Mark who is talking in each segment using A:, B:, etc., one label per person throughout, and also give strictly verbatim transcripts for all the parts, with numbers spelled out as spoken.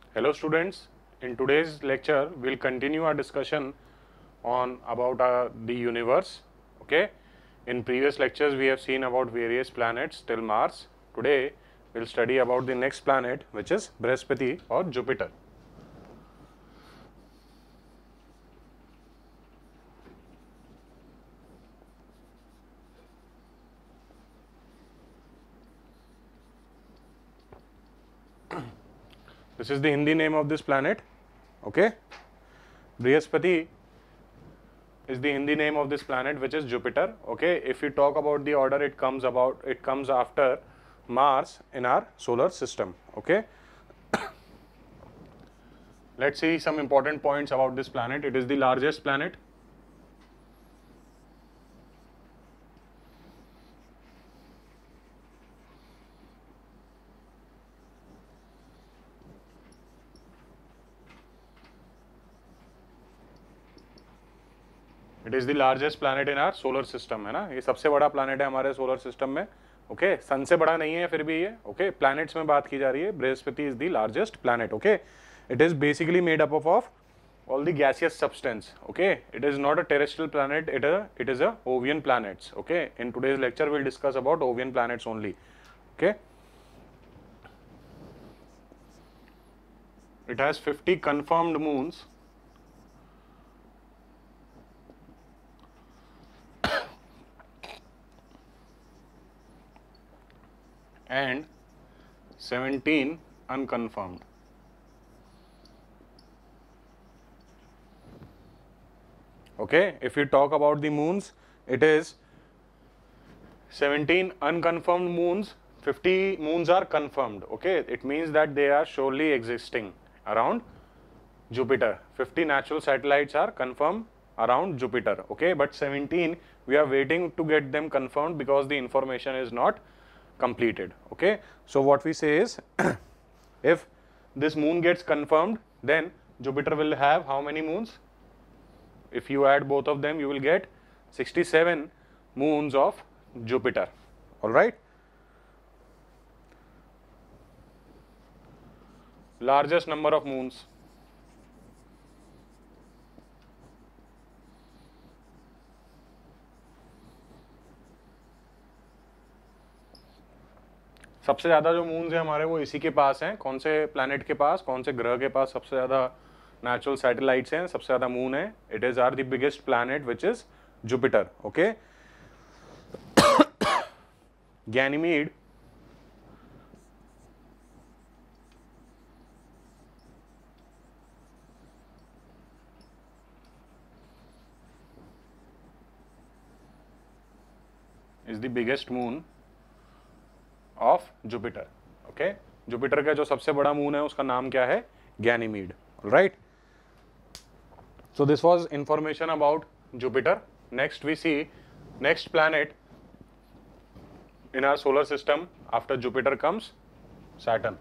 A: Hello students, in today's lecture we'll continue our discussion on about uh, the universe. Okay, in previous lectures we have seen about various planets till Mars. Today we'll study about the next planet, which is Brihaspati or Jupiter. This is the Hindi name of this planet. Okay, Brihaspati is the Hindi name of this planet, which is Jupiter. Okay, if we talk about the order, it comes about it comes after Mars in our solar system. Okay, let's see some important points about this planet. It is the largest planet. It is the largest planet in our solar system, है ना, ये सबसे बड़ा planet है हमारे solar system में. Okay, sun से बड़ा नहीं है फिर भी ये. ओके, प्लैनेट्स में बात की जा रही है. बृहस्पति is the largest planet. Okay, it is basically made up of all the gaseous substance. Okay, it is not a terrestrial planet, it a it is a Ovian planets. Okay, in today's lecture we'll discuss about Ovian planets only. Okay, it has fifty confirmed moons. And seventeen unconfirmed. Okay, if we talk about the moons, it is seventeen unconfirmed moons, fifty moons are confirmed. Okay, it means that they are surely existing around Jupiter. fifty natural satellites are confirmed around Jupiter. Okay, but seventeen we are waiting to get them confirmed because the information is not completed. Okay, so what we say is if this moon gets confirmed, then Jupiter will have how many moons? If you add both of them, you will get sixty-seven moons of Jupiter. All right, largest number of moons. सबसे ज़्यादा जो moons हैं हमारे वो इसी के पास हैं. कौन से प्लैनेट के पास, कौन से ग्रह के पास सबसे ज़्यादा नेचुरल सैटेलाइट्स हैं, सबसे ज़्यादा मून है? It is our the biggest planet which is Jupiter. Okay, Ganymede is the biggest moon of Jupiter. Okay, Jupiter का जो सबसे बड़ा मून है उसका नाम क्या है? Ganymede. Right, so this was information about Jupiter. Next we see next planet in our solar system after Jupiter comes Saturn.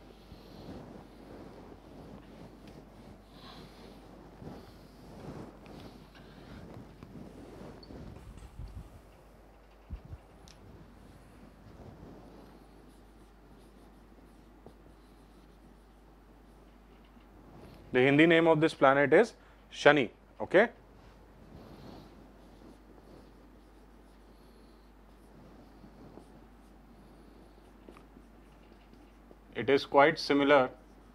A: The Hindi name of this planet is Shani. Okay, it is quite similar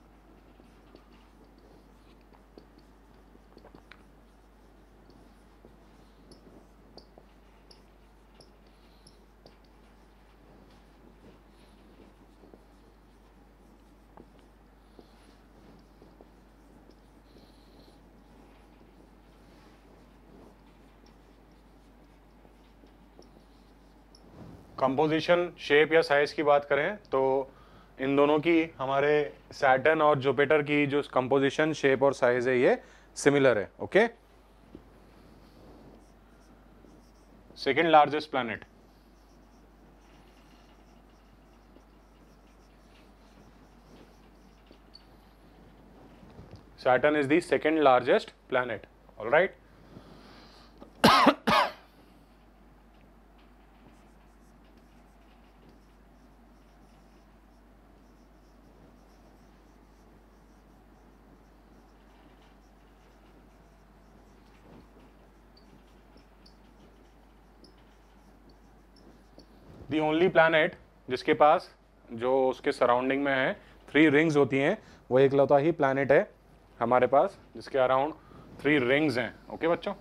A: composition, shape या size की बात करें तो इन दोनों की, हमारे Saturn और Jupiter की जो कंपोजिशन, शेप और साइज है ये सिमिलर है. Okay, second largest planet. Saturn is the second largest planet. All right. The only planet जिसके पास जो उसके सराउंडिंग में है थ्री रिंग्स होती हैं, वो एकलौता ही प्लैनेट है हमारे पास जिसके अराउंड थ्री रिंग्स हैं। ओके बच्चों,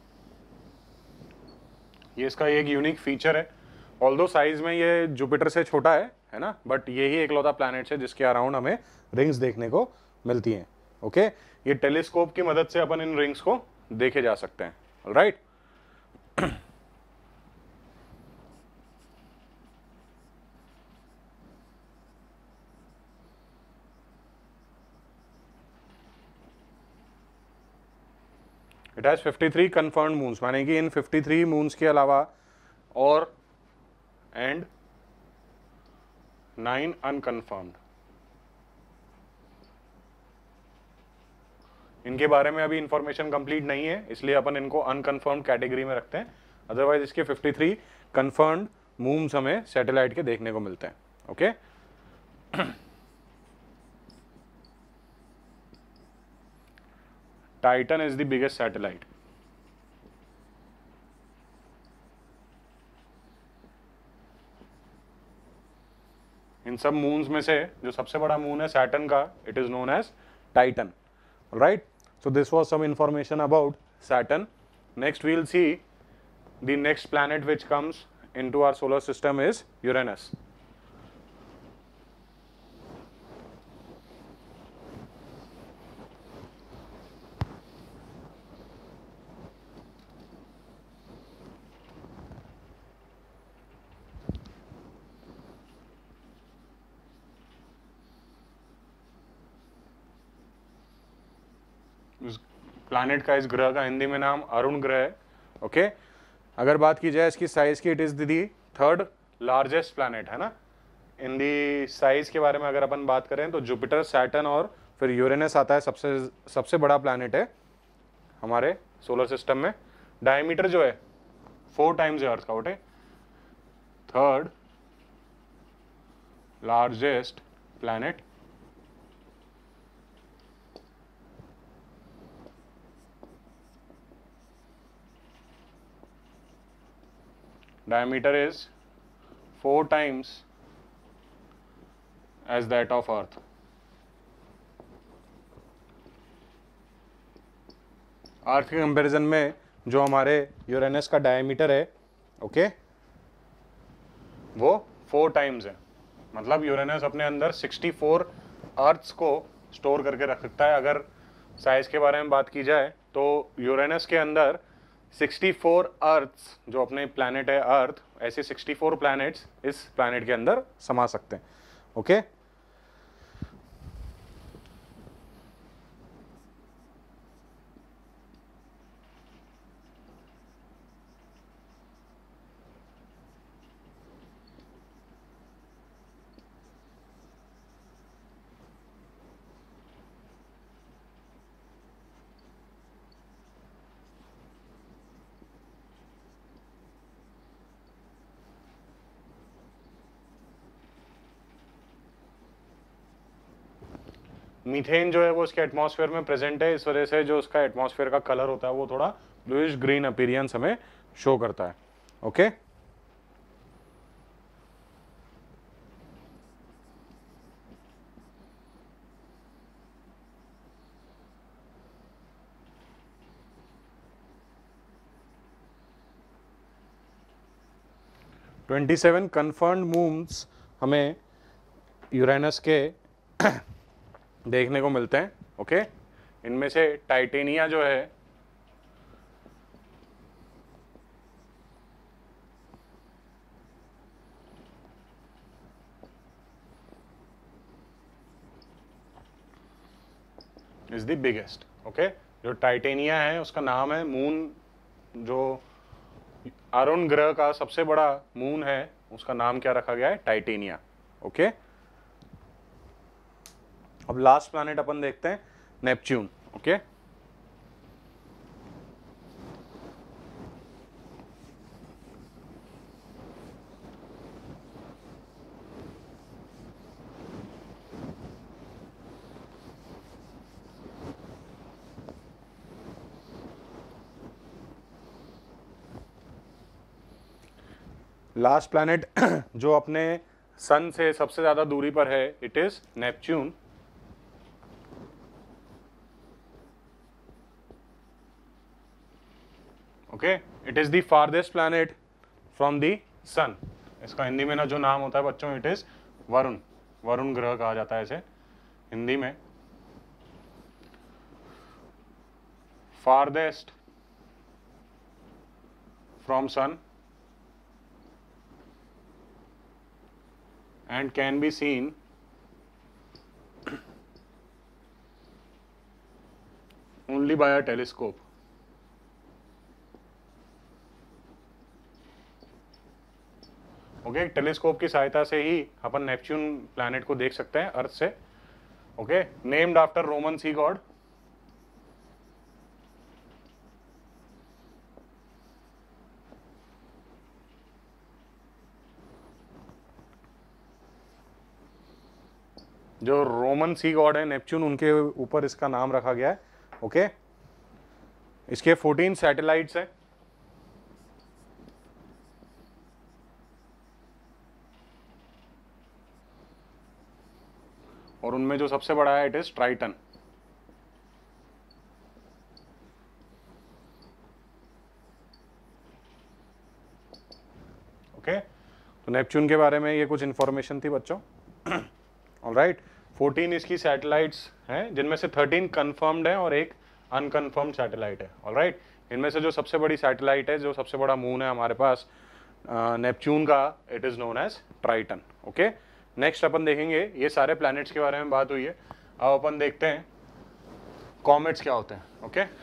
A: ये इसका एक यूनिक फीचर है। ऑल्दो साइज में ये जुपिटर से छोटा है है ना, बट ये ही एकलौता प्लैनेट है जिसके अराउंड हमें रिंग्स देखने को मिलती हैं। ओके, ये टेलीस्कोप की मदद से अपन इन रिंग्स को देखे जा सकते हैं। Alright, it has fifty three confirmed moons, माने कि इन फिफ्टी थ्री मून्स के अलावा और एंड नाइन अनकन्फर्म्ड। इनके बारे में अभी इंफॉर्मेशन कंप्लीट नहीं है, इसलिए अपन इनको अनकन्फर्म्ड कैटेगरी में रखते हैं। अदरवाइज इसके फिफ्टी थ्री कन्फर्म्ड मून्स हमें सैटेलाइट के देखने को मिलते हैं। Okay okay? Titan is the biggest satellite. इन सब मून्स में से जो सबसे बड़ा मून है सैटर्न का, it is known as Titan. Right, so this was some information about Saturn. Next we will see the next planet which comes into our solar system is Uranus. Planet का, इस ग्रह का हिंदी में नाम अरुण ग्रह है। ओके, अगर बात की जाए इसकी साइज की, it is the third largest planet है ना। इन दी साइज के बारे में अगर अपन बात करें तो जुपिटर, सैटर्न और फिर यूरेनस आता है, सबसे सबसे बड़ा प्लैनेट है हमारे सोलर सिस्टम में। डायमीटर जो है फोर टाइम्स है अर्थ का। उठे, third largest planet, diameter is four times as that of Earth. Earth के कंपैरिजन में जो हमारे यूरेनस का डायमीटर है, ओके, वो फोर टाइम्स है। मतलब यूरेनस अपने अंदर सिक्सटी फोर अर्थ्स को स्टोर करके रख सकता है। अगर साइज के बारे में बात की जाए तो यूरेनस के अंदर सिक्सटी फोर अर्थ्स, जो अपने प्लैनेट है अर्थ, ऐसे सिक्सटी फोर प्लैनेट्स इस प्लैनेट के अंदर समा सकते हैं। ओके, मीथेन जो है वो इसके एटमॉस्फेयर में प्रेजेंट है, इस वजह से जो उसका एटमॉस्फेयर का कलर होता है वो थोड़ा ब्लूइश ग्रीन अपीयरेंस हमें शो करता है। Okay, twenty seven confirmed moons हमें यूरेनस के देखने को मिलते हैं। ओके, इनमें से टाइटेनिया जो है इज द बिगेस्ट। ओके, जो टाइटेनिया है उसका नाम है, मून जो अरुण ग्रह का सबसे बड़ा मून है उसका नाम क्या रखा गया है, टाइटेनिया। ओके, अब लास्ट प्लैनेट अपन देखते हैं, नेपच्यून। ओके, लास्ट प्लैनेट जो अपने सन से सबसे ज्यादा दूरी पर है, it is Neptune. Okay, it is the farthest planet from the sun. इसका हिंदी में ना जो नाम होता है बच्चों, इट इज वरुण। वरुण ग्रह कहा जाता है इसे हिंदी में। Farthest from sun and can be seen only by a telescope. Okay okay, telescope की सहायता से ही अपन नेपच्यून प्लैनेट को देख सकते हैं अर्थ से। Okay, named after Roman sea god. जो रोमन सी गॉड है नेपच्यून, उनके ऊपर इसका नाम रखा गया है। ओके, इसके फोर्टीन सैटेलाइट्स हैं। और उनमें जो सबसे बड़ा है, इट इज ट्राइटन। ओके, तो नेपच्यून के बारे में ये कुछ इंफॉर्मेशन थी बच्चों। ऑलराइट, फोर्टीन इसकी सैटेलाइट्स हैं, जिनमें से थर्टीन कंफर्म्ड है और एक अनकंफर्म्ड सैटेलाइट है। ऑलराइट, इनमें से जो सबसे बड़ी सैटेलाइट है, जो सबसे बड़ा मून है हमारे पास नेपच्यून का, it is known as Triton. Okay, next अपन देखेंगे, ये सारे प्लैनेट्स के बारे में बात हुई है। अब अपन देखते हैं कॉमेट्स क्या होते हैं। Okay okay?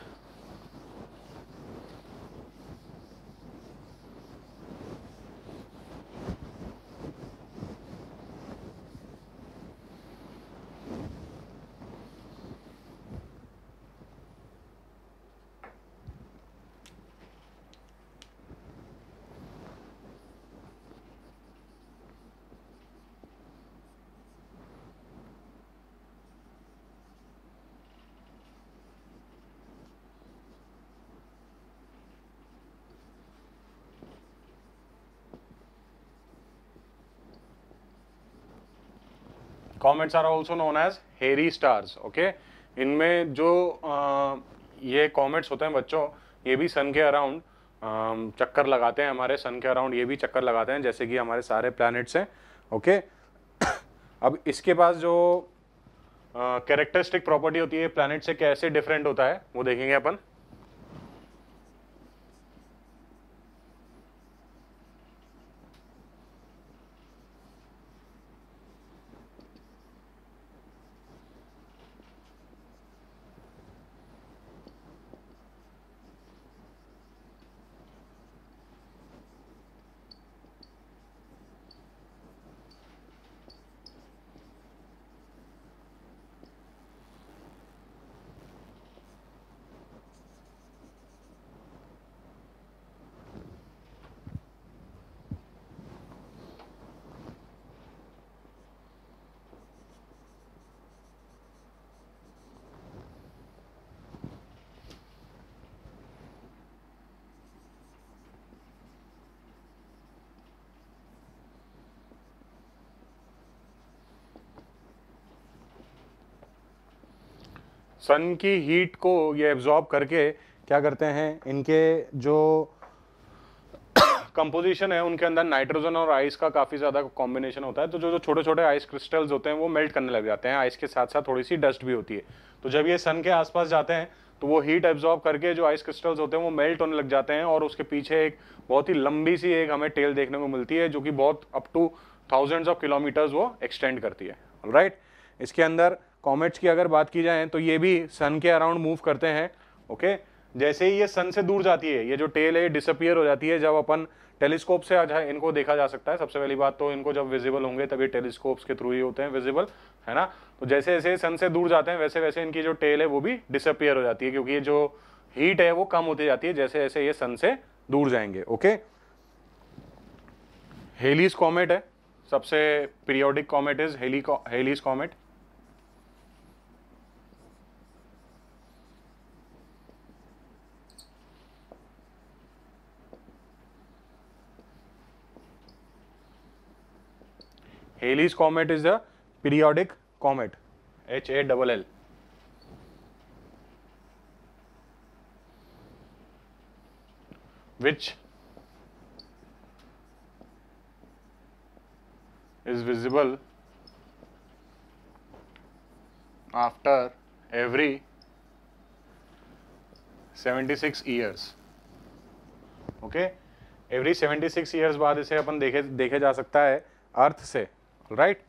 A: Comets are also known as hairy stars. Okay, इनमें जो आ, ये कॉमेट्स होते हैं बच्चों, ये भी सन के अराउंड चक्कर लगाते हैं। हमारे सन के अराउंड ये भी चक्कर लगाते हैं, जैसे कि हमारे सारे प्लैनेट्स हैं। ओके, अब इसके पास जो कैरेक्टरिस्टिक प्रॉपर्टी होती है प्लैनेट से कैसे डिफरेंट होता है, वो देखेंगे अपन। सन की हीट को ये एब्जॉर्ब करके क्या करते हैं, इनके जो कंपोजिशन है उनके अंदर नाइट्रोजन और आइस का काफ़ी ज़्यादा कॉम्बिनेशन होता है। तो जो जो छोटे छोटे आइस क्रिस्टल्स होते हैं वो मेल्ट करने लग जाते हैं। आइस के साथ साथ थोड़ी सी डस्ट भी होती है। तो जब ये सन के आसपास जाते हैं तो वो हीट एब्जॉर्ब करके जो आइस क्रिस्टल्स होते हैं वो मेल्ट होने लग जाते हैं, और उसके पीछे एक बहुत ही लंबी सी एक हमें टेल देखने को मिलती है, जो कि बहुत up to thousands of kilometres वो एक्सटेंड करती है। राइट, इसके अंदर कॉमेट्स की अगर बात की जाए तो ये भी सन के अराउंड मूव करते हैं। ओके, जैसे ही ये सन से दूर जाती है, ये जो टेल है डिसअपियर हो जाती है। जब अपन टेलीस्कोप से इनको देखा जा सकता है। सबसे पहली बात तो इनको जब विजिबल होंगे तभी टेलीस्कोप्स के थ्रू ही होते हैं विजिबल, है ना। तो जैसे जैसे सन से दूर जाते हैं वैसे वैसे इनकी जो टेल है वो भी डिसअपियर हो जाती है, क्योंकि ये जो हीट है वो कम होती जाती है जैसे जैसे ये सन से दूर जाएंगे। ओके, हेलीज कॉमेट है सबसे periodic comet, is Halley Halley's comet. Halley's comet is a periodic comet, H A L L. Which is visible after every seventy-six years. Okay, every seventy-six years बाद इसे अपन देखे देखे जा सकता है अर्थ से, राइट।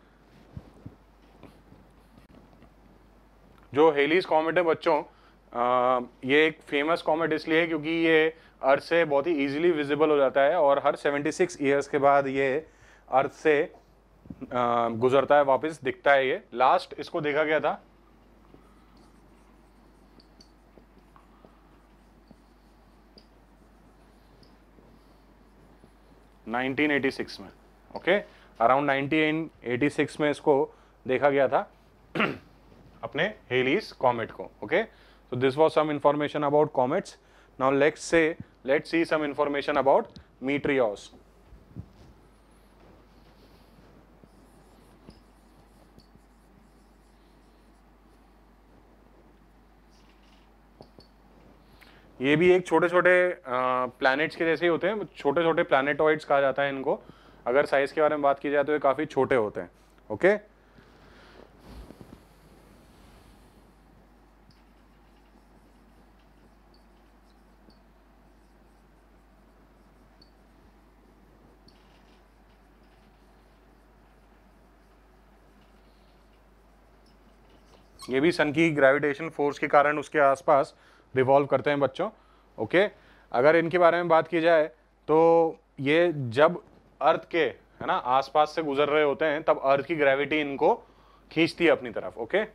A: जो हेलीज कॉमेट है बच्चों, आ, ये एक फेमस कॉमेट इसलिए है क्योंकि ये अर्थ से बहुत ही इजीली विजिबल हो जाता है और हर छिहत्तर ईयर्स के बाद ये अर्थ से आ, गुजरता है, वापस दिखता है। ये लास्ट इसको देखा गया था नाइनटीन एटी सिक्स में। Okay, around nineteen eighty six में इसको देखा गया था अपने हेलीज कॉमेट को। Okay, so this was some information about comets. Now let's say let's see some information about meteors. ये भी एक छोटे छोटे प्लैनेट्स के जैसे ही होते हैं, छोटे छोटे प्लैनेटॉइड्स कहा जाता है इनको। अगर साइज के बारे में बात की जाए तो ये काफी छोटे होते हैं। ओके, ये भी सन की ग्रेविटेशन फोर्स के कारण उसके आसपास रिवॉल्व करते हैं बच्चों। ओके, अगर इनके बारे में बात की जाए तो ये जब अर्थ के, है ना, आसपास से गुजर रहे होते हैं तब अर्थ की ग्रेविटी इनको खींचती है अपनी तरफ। ओके,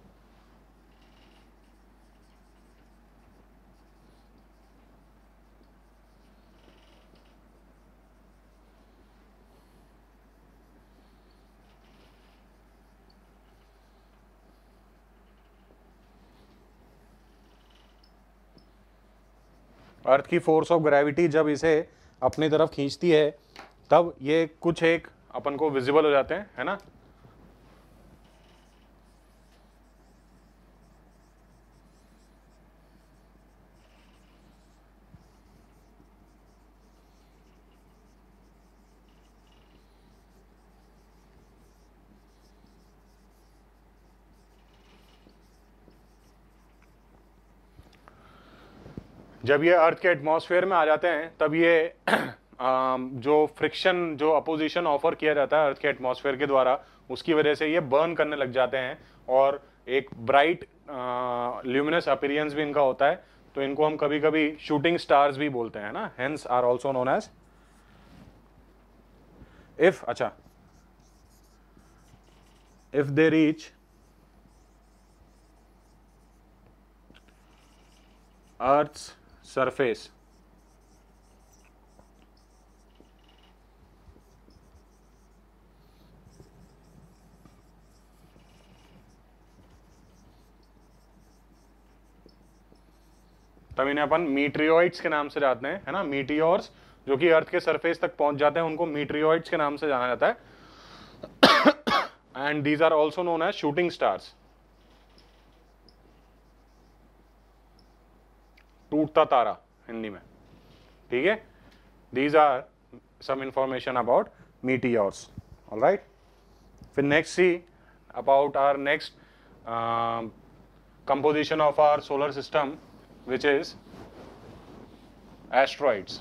A: अर्थ की फोर्स ऑफ ग्रेविटी जब इसे अपनी तरफ खींचती है तब ये कुछ एक अपन को विजिबल हो जाते हैं, है ना। जब ये अर्थ के एटमॉस्फेयर में आ जाते हैं तब ये जो फ्रिक्शन, जो अपोजिशन ऑफर किया जाता है अर्थ के एटमॉस्फेयर के द्वारा, उसकी वजह से ये बर्न करने लग जाते हैं और एक ब्राइट ल्यूमिनस अपीयरेंस भी इनका होता है। तो इनको हम कभी कभी शूटिंग स्टार्स भी बोलते हैं ना, hence are also known as if अच्छा if they reach earth's surface तब इन्हें अपन मीटियोइड्स के नाम से जानते हैं, है ना। मीटियोर्स जो कि अर्थ के सरफेस तक पहुंच जाते हैं उनको मीटियोइड्स के नाम से जाना जाता है। And these are also known as shooting stars, टूटता तारा हिंदी में, ठीक है। These are some information about meteors, alright. फिर next see about our next composition of our solar system, which is asteroids.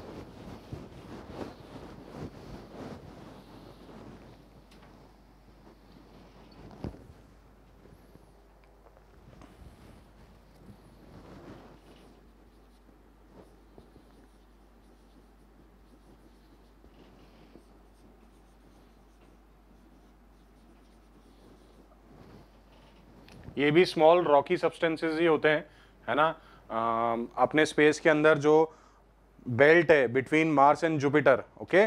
A: ये भी स्मॉल रॉकी सब्सटेंसेस ही होते हैं, है ना। Uh, अपने स्पेस के अंदर जो बेल्ट है between Mars and Jupiter, okay.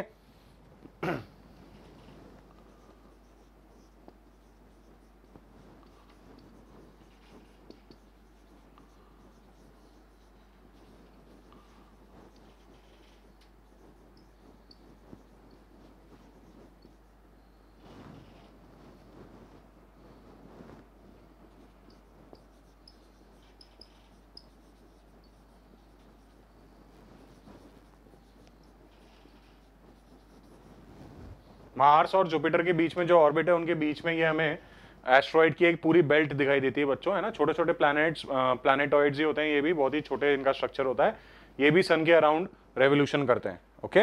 A: Mars और जुपिटर के बीच में जो ऑर्बिट है उनके बीच में ये हमें एस्ट्रॉइड की एक पूरी बेल्ट दिखाई देती है बच्चों, है ना। छोटे छोटे प्लैनेट्स प्लैनेटॉइड्स ही होते हैं, ये भी बहुत ही छोटे इनका स्ट्रक्चर होता है, ये भी सन के अराउंड रेवोल्यूशन करते हैं। ओके,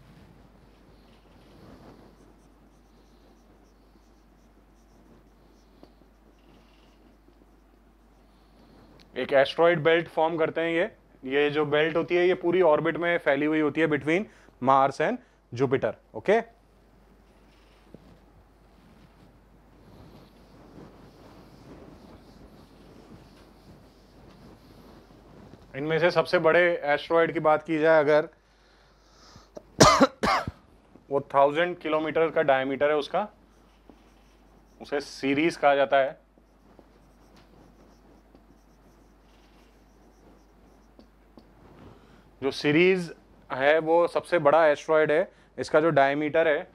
A: एक एस्ट्रॉइड बेल्ट फॉर्म करते हैं ये ये जो बेल्ट होती है ये पूरी ऑर्बिट में फैली हुई होती है between Mars and Jupiter. Okay, इनमें से सबसे बड़े एस्ट्रॉइड की बात की जाए अगर वो थाउजेंड किलोमीटर का डायमीटर है उसका, उसे सीरीज कहा जाता है। जो सीरीज है वो सबसे बड़ा एस्ट्रॉइड है, इसका जो डायमीटर है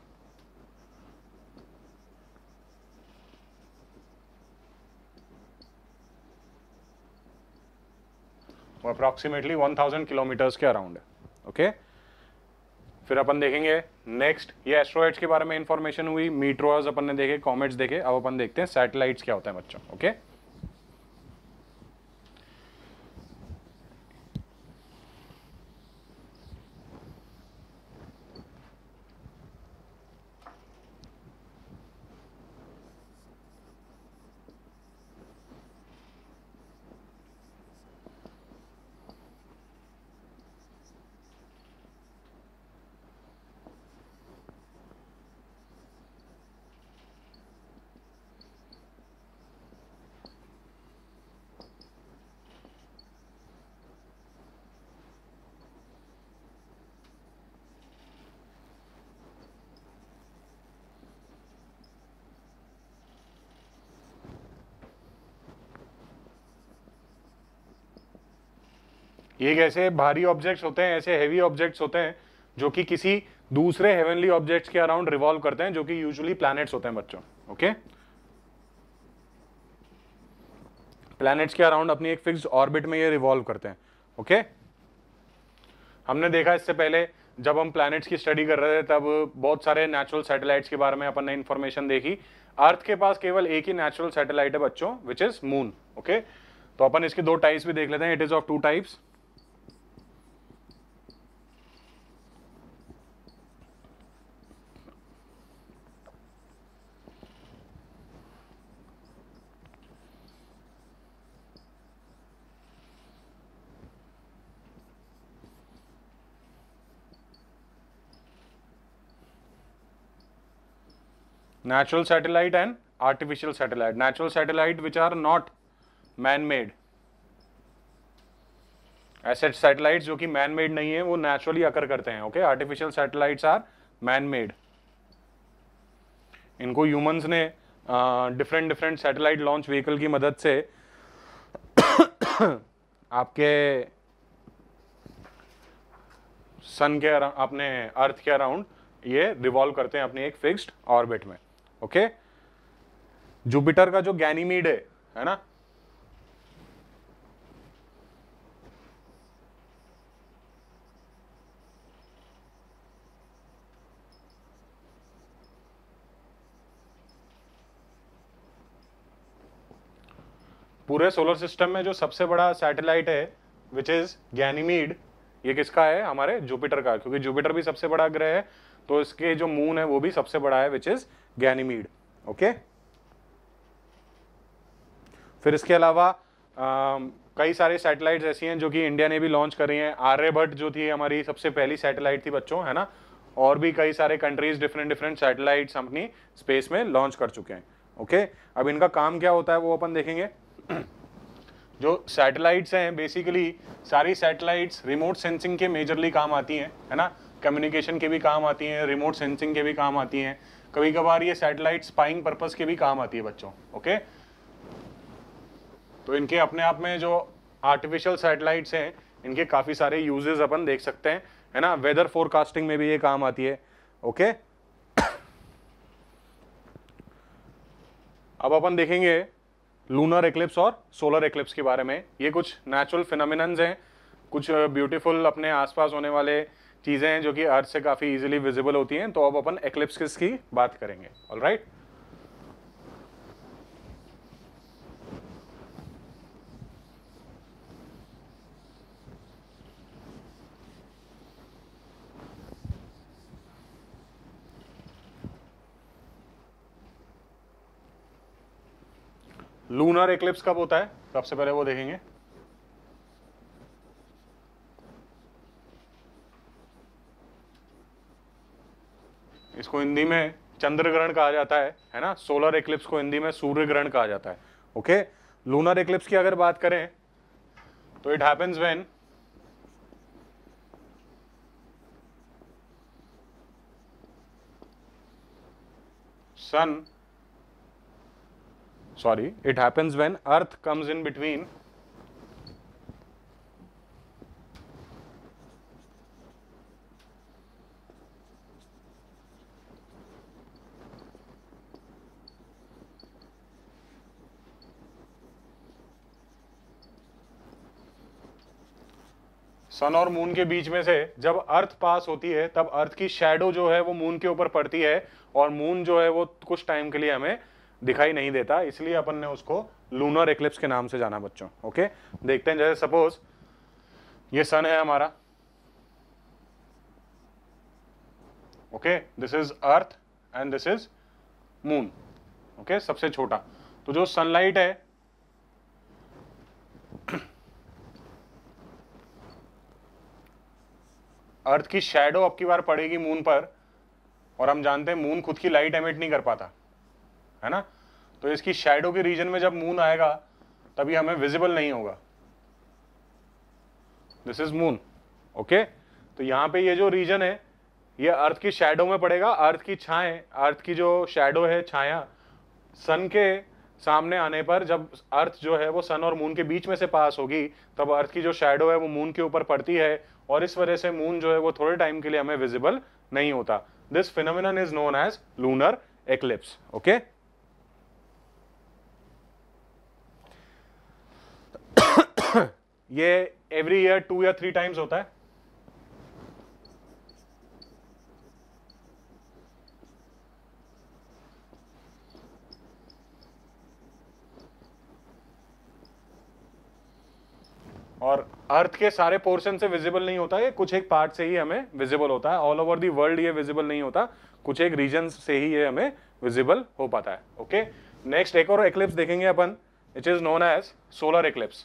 A: वो अप्रॉक्सीमेटली वन थाउजेंड किलोमीटर्स के अराउंड है। ओके, फिर अपन देखेंगे नेक्स्ट, ये एस्ट्रॉइड्स के बारे में इंफॉर्मेशन हुई, मीटरोज अपन ने देखे, कॉमेट्स देखे, अब अपन देखते हैं सैटेलाइट्स क्या होता है बच्चों। ओके, ये कैसे भारी ऑब्जेक्ट्स होते हैं, ऐसे हेवी ऑब्जेक्ट्स होते हैं जो कि किसी दूसरे हेवनली ऑब्जेक्ट्स के अराउंड रिवॉल्व करते हैं, जो कि यूजुअली प्लैनेट्स होते हैं बच्चों। ओके, प्लैनेट्स के अराउंड अपनी एक फिक्स्ड ऑर्बिट में ये रिवॉल्व करते हैं। ओके, हमने देखा इससे पहले जब हम प्लैनेट्स की स्टडी कर रहे थे तब बहुत सारे नेचुरल सैटेलाइट्स के बारे में अपन ने इंफॉर्मेशन देखी। अर्थ के पास केवल एक ही नेचुरल सैटेलाइट है बच्चों, विच इज मून। ओके, तो अपन इसके दो टाइप्स भी देख लेते हैं। It is of two types. Natural satellite and artificial satellite. Natural satellite which are not man-made. ऐसे सैटेलाइट्स जो कि मैन मेड नहीं है वो नेचुरली अकर करते हैं। Okay, artificial satellites are man made. इनको ह्यूमंस ने different different satellite launch vehicle की मदद से आपके सन के अपने अर्थ के अराउंड ये रिवॉल्व करते हैं अपनी एक फिक्स्ड ऑर्बिट में। ओके, जुपिटर का जो गैनीमीड है है ना, पूरे सोलर सिस्टम में जो सबसे बड़ा सैटेलाइट है विच इज गैनीमीड, ये किसका है? हमारे जुपिटर का, क्योंकि जुपिटर भी सबसे बड़ा ग्रह है तो इसके जो मून है वो भी सबसे बड़ा है विच इज गैनीमीड। ओके, फिर इसके अलावा कई सारे सैटेलाइट्स ऐसी हैं जो कि इंडिया ने भी लॉन्च करी हैं। आर्यभट्ट जो थी हमारी सबसे पहली सैटेलाइट थी बच्चों, है ना। और भी कई सारे कंट्रीज डिफरेंट डिफरेंट सैटेलाइट्स अपनी स्पेस में लॉन्च कर चुके हैं। ओके, अब इनका काम क्या होता है वो अपन देखेंगे। जो सैटेलाइट्स हैं बेसिकली सारी सैटेलाइट्स रिमोट सेंसिंग के मेजरली काम आती हैं, है ना। कम्युनिकेशन के भी काम आती हैं, रिमोट सेंसिंग के भी काम आती हैं, कभी कभार ये सैटेलाइट स्पाइंग पर्पस के भी काम आती है बच्चों। ओके, तो इनके अपने आप में जो आर्टिफिशियल सैटेलाइट्स हैं इनके काफी सारे यूजेस अपन देख सकते हैं, है ना। वेदर फोरकास्टिंग में भी ये काम आती है। ओके, अब अपन देखेंगे लूनर एक्लिप्स और सोलर एक्लिप्स के बारे में। ये कुछ नेचुरल फिनोमिनन्स हैं, कुछ ब्यूटीफुल अपने आसपास होने वाले चीजें हैं जो कि अर्थ से काफी इजीली विजिबल होती हैं। तो अब अपन एक्लिप्स की बात करेंगे। ऑलराइट, लूनर एक्लिप्स कब होता है, सबसे पहले वो देखेंगे। इसको हिंदी में चंद्र ग्रहण कहा जाता है, है ना। सोलर एक्लिप्स को हिंदी में सूर्य ग्रहण कहा जाता है। ओके, लूनर एक्लिप्स की अगर बात करें तो it happens when sun sorry it happens when earth comes in between sun और मून के बीच में से जब अर्थ पास होती है तब अर्थ की शैडो जो है वो मून के ऊपर पड़ती है और मून जो है वो कुछ टाइम के लिए हमें दिखाई नहीं देता, इसलिए अपन ने उसको लूनर एक्लिप्स के नाम से जाना बच्चों। ओके, देखते हैं, जैसे सपोज ये सन है हमारा, okay, this is Earth and this is moon. Okay, सबसे छोटा, तो जो सनलाइट है अर्थ की शैडो अब की बार पड़ेगी मून पर, और हम जानते हैं मून खुद की लाइट एमिट नहीं कर पाता, है ना। तो इसकी शैडो के रीजन में जब मून आएगा तभी हमें विजिबल नहीं होगा। This is moon. ओके, तो यहां पे ये जो रीजन है ये अर्थ की शैडो में पड़ेगा। अर्थ की छाएं, अर्थ की जो शैडो है, छाया, सन के सामने आने पर जब अर्थ जो है वो सन और मून के बीच में से पास होगी तब अर्थ की जो शैडो है वो मून के ऊपर पड़ती है, और इस वजह से मून जो है वो थोड़े टाइम के लिए हमें विजिबल नहीं होता। This phenomenon is known as lunar eclipse. Okay, ये एवरी ईयर टू या थ्री टाइम्स होता है। और अर्थ के सारे पोर्शन से विजिबल नहीं होता है, कुछ एक पार्ट से ही हमें विजिबल होता है। ऑल ओवर दी वर्ल्ड ये विजिबल नहीं होता, कुछ एक रीजन से ही ये हमें विजिबल हो पाता है। ओके, नेक्स्ट एक और एक्लिप्स देखेंगे अपन, it is known as solar eclipse,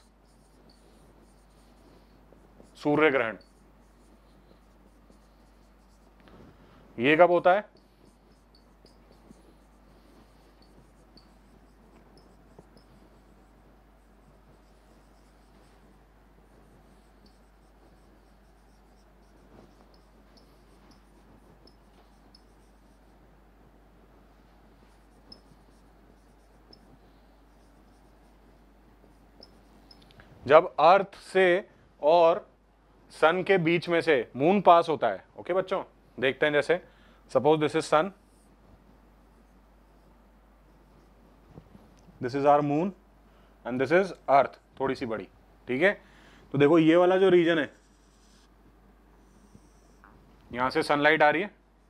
A: सूर्य ग्रहण। ये कब होता है? जब अर्थ से और सन के बीच में से मून पास होता है। ओके बच्चों, देखते हैं, जैसे suppose this is sun, this is our moon and this is Earth, थोड़ी सी बड़ी, ठीक है। तो देखो ये वाला जो रीजन है, यहां से सनलाइट आ रही है,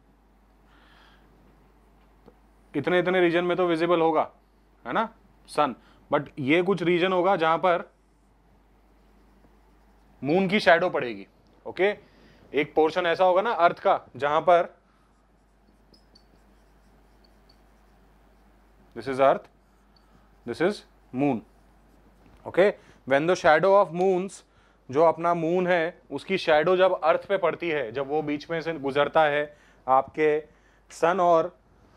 A: इतने इतने रीजन में तो विजिबल होगा, है ना, सन, बट ये कुछ रीजन होगा जहां पर मून की शैडो पड़ेगी। ओके, एक पोर्शन ऐसा होगा ना अर्थ का जहां पर this is Earth, this is moon. Okay, when the shadow of moon's, जो अपना मून है उसकी शैडो जब अर्थ पे पड़ती है, जब वो बीच में से गुजरता है आपके सन और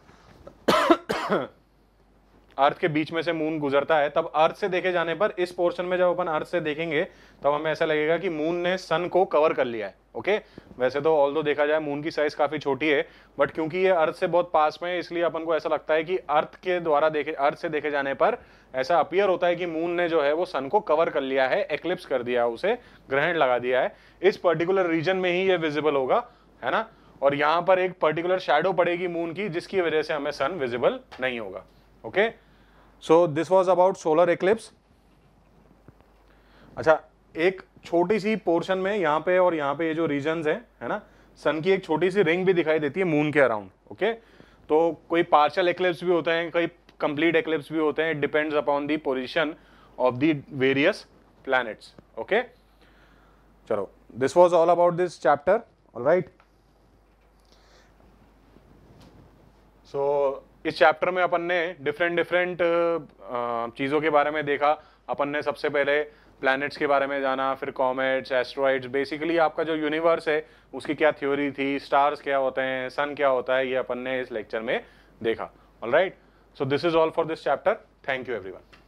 A: अर्थ के बीच में से मून गुजरता है, तब अर्थ से देखे जाने पर इस पोर्शन में जब अपन अर्थ से देखेंगे तब हमें ऐसा लगेगा कि मून ने सन को कवर कर लिया है। ओके, वैसे तो ऑल्दो देखा जाए मून की साइज काफी छोटी है, बट क्योंकि ये अर्थ से बहुत पास में है इसलिए अपन को ऐसा लगता है कि अर्थ के द्वारा देखे अर्थ से देखे जाने पर ऐसा अपीयर होता है कि मून ने जो है वो सन को कवर कर लिया है, एक्लिप्स कर दिया, उसे ग्रहण लगा दिया है। इस पर्टिकुलर रीजन में ही ये विजिबल होगा, है ना, और यहां पर एक पर्टिकुलर शैडो पड़ेगी मून की जिसकी वजह से हमें सन विजिबल नहीं होगा। Okay, so this was about solar eclipse. अच्छा, एक छोटी सी पोर्शन में यहाँ पे और यहाँ पे ये जो रीजन्स हैं, है ना, सन की एक छोटी सी रिंग भी दिखाई देती है मून के अराउंड। ओके, तो कोई पार्शियल एक्लिप्स भी होते हैं, कई कंप्लीट एक्लिप्स भी होते हैं, it depends upon the position of the various planets. Okay, चलो, this was all about this chapter. Alright, so इस चैप्टर में अपन ने डिफरेंट डिफरेंट चीज़ों के बारे में देखा। अपन ने सबसे पहले प्लैनेट्स के बारे में जाना, फिर कॉमेट्स, एस्ट्रॉइड्स, बेसिकली आपका जो यूनिवर्स है उसकी क्या थ्योरी थी, स्टार्स क्या होते हैं, सन क्या होता है, ये अपन ने इस लेक्चर में देखा। Alright, so this is all for this chapter. Thank you everyone.